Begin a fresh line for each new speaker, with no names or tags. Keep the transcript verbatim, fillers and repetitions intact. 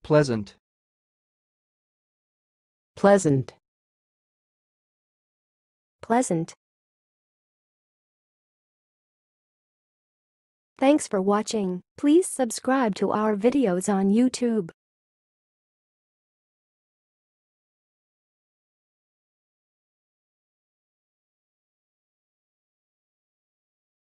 pleasant,
pleasant,
pleasant. Thanks for watching. Please subscribe to our videos on YouTube.